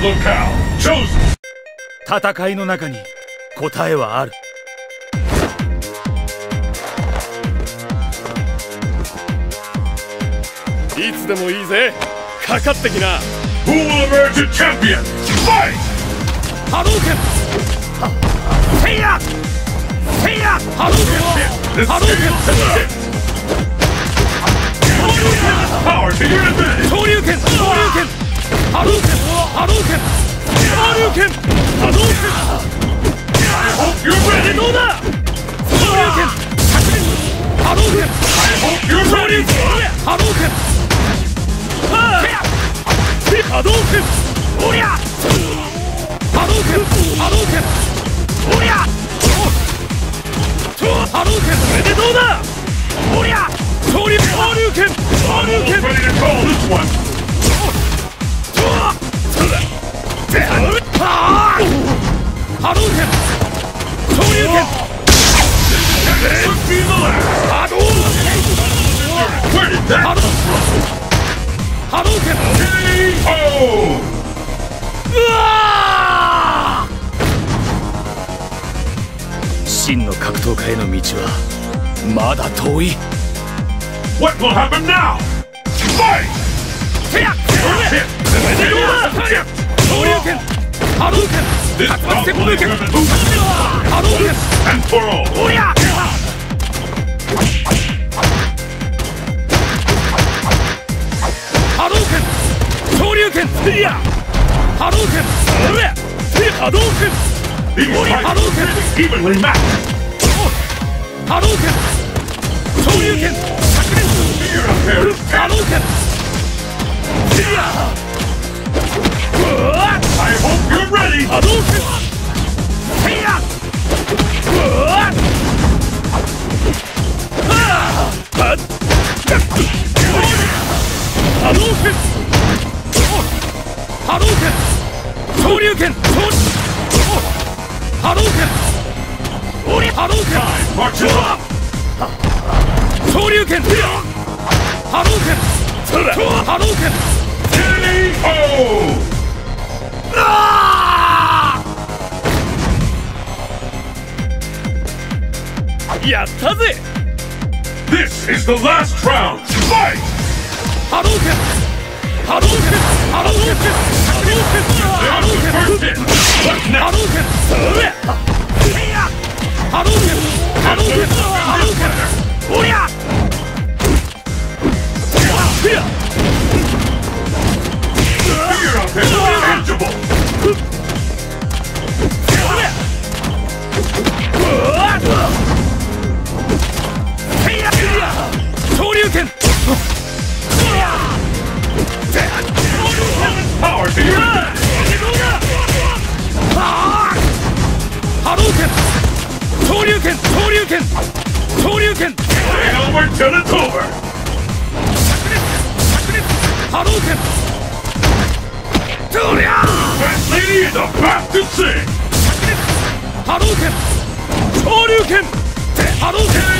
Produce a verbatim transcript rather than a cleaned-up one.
locale chosen. 戦いの中に答えはある。 いつでもいいぜ。かかってきな。 Who will emerge a champion? Fight! 波動拳。せいや。せいや。波動拳。波動拳。 Power to your advantage. 昇竜拳。昇竜拳。波動拳。波動拳。昇竜拳。波動拳。 I hope you're ready. どうだ。昇竜拳。波動拳。 I hope you're 昇竜 ready. 拳。波動拳。波動拳。おりゃ。波動拳。波動拳。おりゃ。波動拳。これでどうだ。おりゃ。昇竜。昇竜拳。昇竜 Almost 拳。 ready to call this one. 波動拳。昇竜拳。 Should be the last. 波動。 Where did that come from? 波動拳。 K O. うわー。真の格闘家への道はまだ遠い。 What will happen now? Fight! せや。 Hit. これでどうだ。昇竜拳。波動拳。 This 竜巻 bout 旋 will 風拳。 determine who wins 波動拳。 and for all. おりゃ。波動拳。昇竜拳。いや。波動拳。おりゃ。波動拳。 These fights will be evenly matched. 波動拳。昇竜拳。 You're a pair of 波動 cats. 拳。いや。うわ。 I hope you're ready. 波動拳。せいや。うわ。ああ。はっ。波動拳。波動拳。昇竜拳。波動拳。おり。波動拳。 March it up. 昇竜拳。波動拳。波動拳。 K O. ああ。やったぜ。 This is the last round. Fight! 波動拳。波動拳。波動拳。波動拳。 There's the first hit. What's 波 next? 動拳。それ。波動拳。波動拳。波動拳。おりゃ。 You're a pair of tangible. 昇竜拳。 Power to your advantage. 波動拳。昇竜拳。昇竜拳。昇竜拳。 Well, we're till it's over. 波動拳。そりゃ。 That lady is about to sing. 波動拳。昇竜拳。波動拳。